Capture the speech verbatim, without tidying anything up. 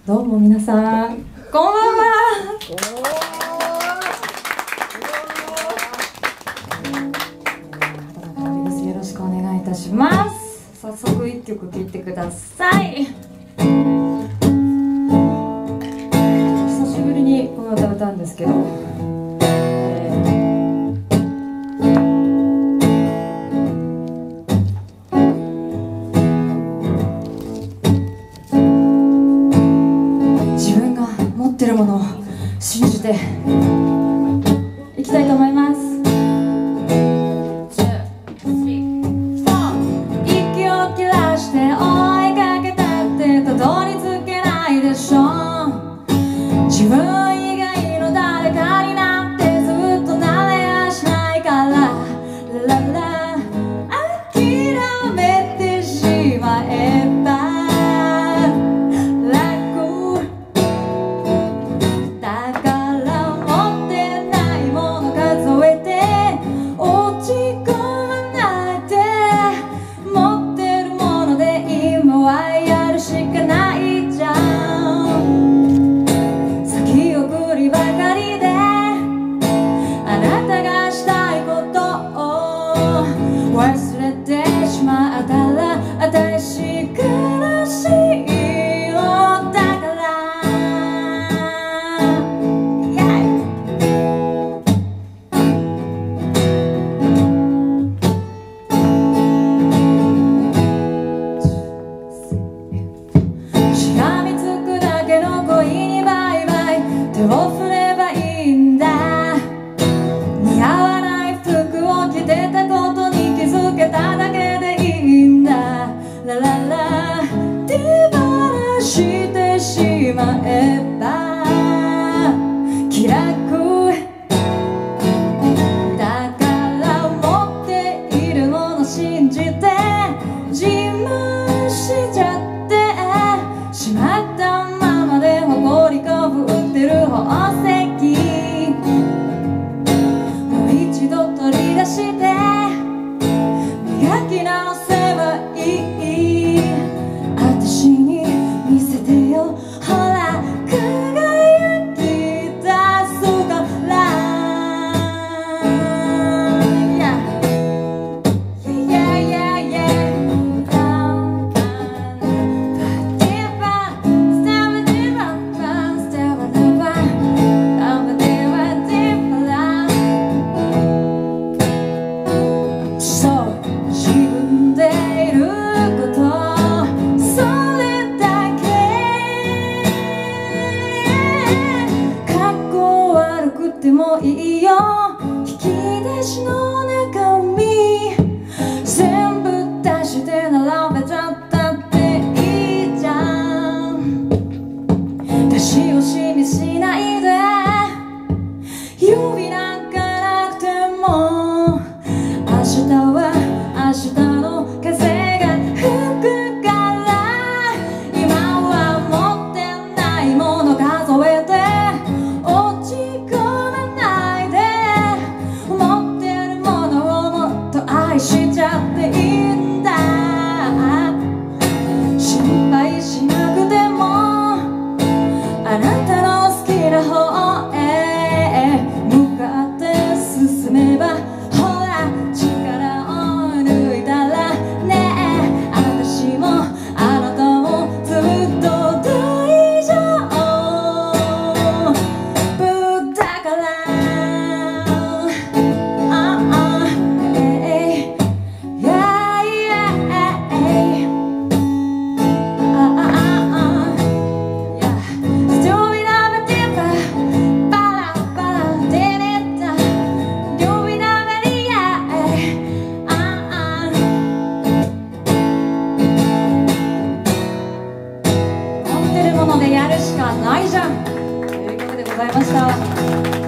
どうも皆さん、こんばんは。よろしくお願いいたします。早速一曲聴いてください。久しぶりにこの歌を歌うんですけど、持ってるものを信じていきたいと思います。息を切らして追いかけたってたどり着けないでしょ。自分以外の誰かになってずっとなれやしないから、ララ諦めてしまえば忘れてしまったら私苦しいのだから、yeah! しがみつくだけの恋にバイバイ手を振ればいいんだ。似合わない服を着てたことに気づけただけでいいんだ。ラララ手放してしまえば気楽だから持っているもの信じて自慢しちゃってしまったままで誇りかぶってる宝石もう一度取り出して磨き直せばいい。私に見せてよ、ほら輝き出すから、yeah. Yeah, yeah, yeah. So 自分でいることそれだけ、かっこ悪くてもいいよ。引き出しの中身全部出して並べちゃったっていいじゃん。出し惜しみしないで、指なんかなくても明日は明日の風が吹くから、今は持ってないもの数えて落ち込まないで、持ってるものをもっと愛しちゃっていいんだ。心配しなくてもあなたの好きな方へ向かって進めば、ほら力を抜いたらね、私もあなたもずっと大丈夫だから、ああえいやいやえいあああやストーリーラブディーババラバラデネタ両ビナベリアああ持ってるものでやるしかないじゃんという曲でございました。